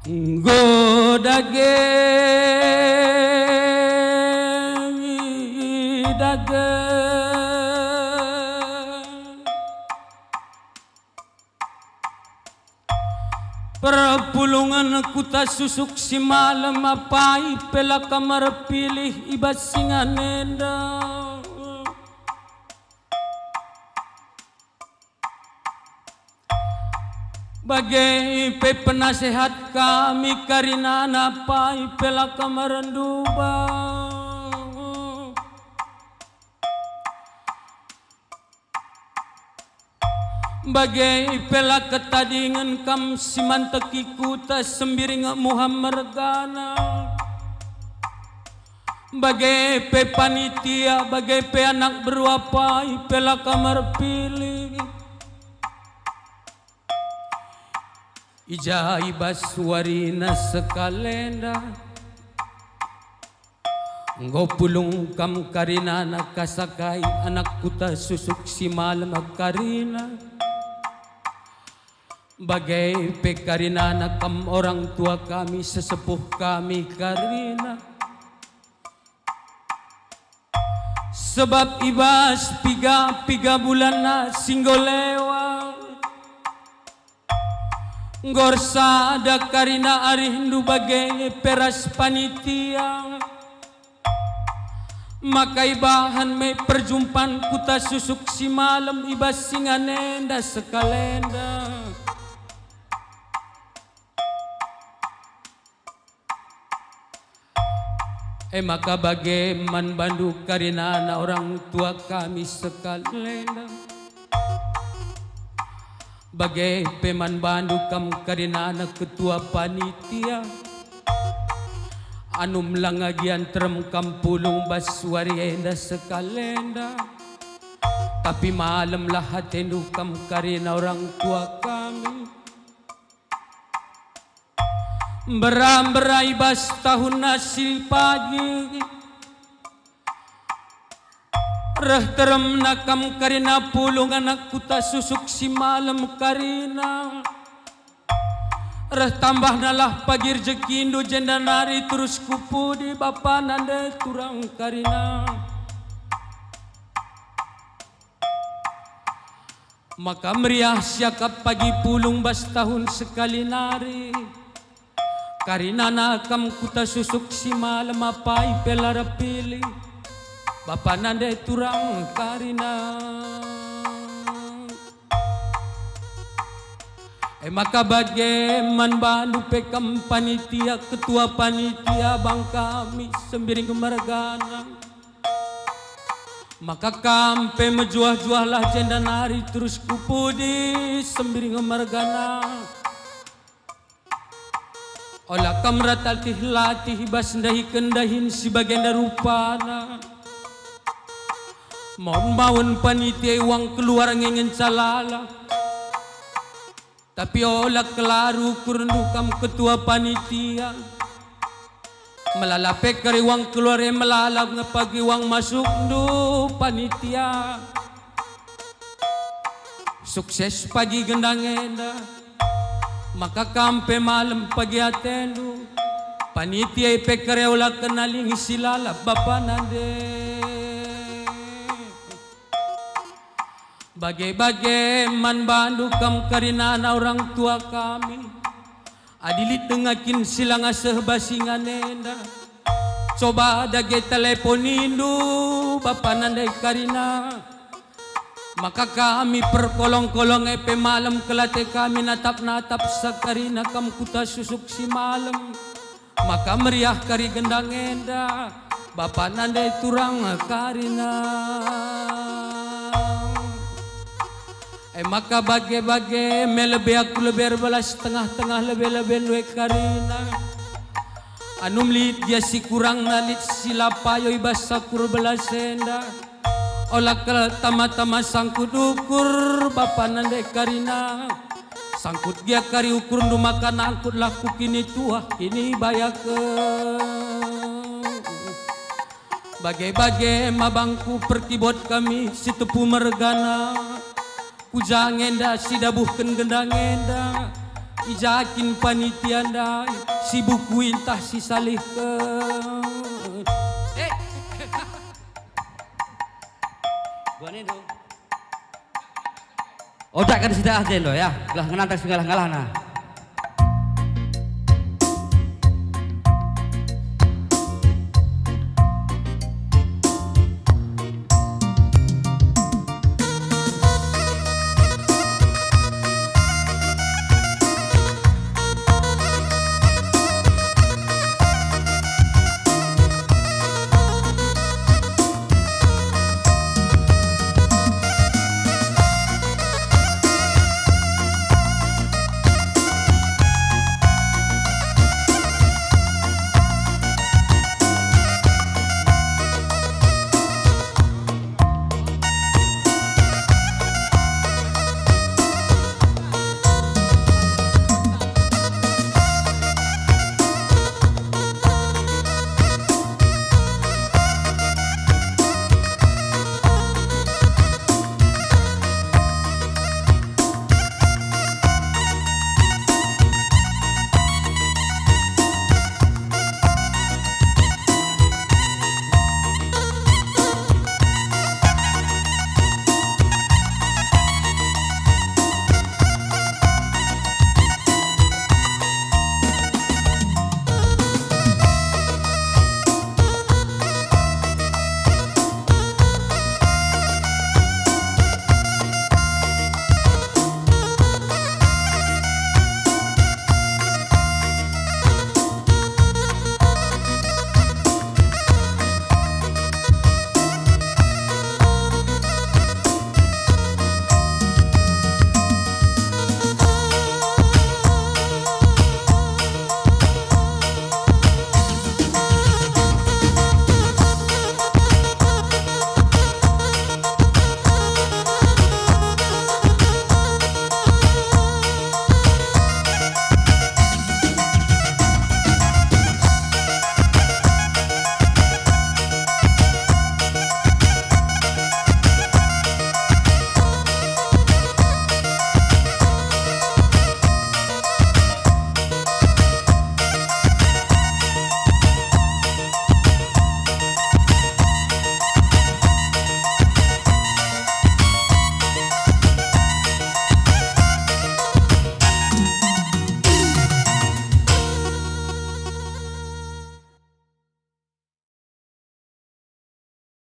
Godage dage perpulungan kuta susuk si malam apai pela kamar pilih ibas singanenda bagai penasehat kami karina napai pela kamaranduba bagai pela ketadingan kam simantaki kuta sembiring Muhammad Gana bagai pe panitia bagai pe anak beruapai pela kamar pilih ijai baswarina sekalenda ngopulung kam karina anak kasakai anak kuta susuk si malam karina bagai pe karina anak kam orang tua kami sesepuh kami karina sebab ibas piga bulan na singgolewa Gorsa ada karina arindu bagai peras panitia makai bahan me perjumpaan kuta susuk si malam ibas singanenda sekalenda maka bagai man bandu karina na orang tua kami sekalenda bagai peman bandu kam karina anak ketua panitia anu melangagian terem kampulung baswari enda sekalenda tapi malam lah hatendu kam karina orang tua kami beram-berai bas tahun nasil pagi reh terem nakam karina pulung anak kuta susuk si malam karina reh tambah nalah pagi rezekindo jendanari terus kupu di bapa nande turang karina maka meriah siakap pagi pulung bas tahun sekali nari karina nakam kuta susuk si malam apai pelara pilih Bapa nande turang karina maka bagaimana bandu pekam panitia ketua panitia bang kami sembiring kemargana maka kampe mejuah-juah lah jenda nari terus kupudi sembiring kemargana olah kamrat altih latih bas ndahi kendahin si bagian rupana mau panitia uang keluar ngingen calala tapi olah kelaru kurnu kam ketua panitia melalapek kari uang keluar melalap ngepagi uang masuk du panitia sukses pagi gendang enda maka kampe malam pagi atendu panitia pekare olah kenaling silala bapa nande bagai-bagai man bandu kam karina na orang tua kami adilit dengakin silang aseh basingan enda coba dage teleponindu bapa nandai karina maka kami perkolong-kolong epe malam kelate kami natap-natap sakarina kam kuta susuk si malam maka meriah kari gendang enda bapa nandai turang karina maka bagai-bagai melebe aku lebih belas tengah-tengah lebih-lebih luek karina anu melit dia si kurang nalit silapayo ibasa kur belas enda olah ke tama-tama sangkut ukur bapa nande karina sangkut dia kari ukur nu makan angkut laku kini tua kini bayake bagai-bagai mabangku perkibot kami si tepu mergana Kujang enda si dabuhkan gendang enda ijakin panitia dai si bukuin tah si salih ke Odak kan sudah ada lo ya, gelah ngantar segala ngalah nah.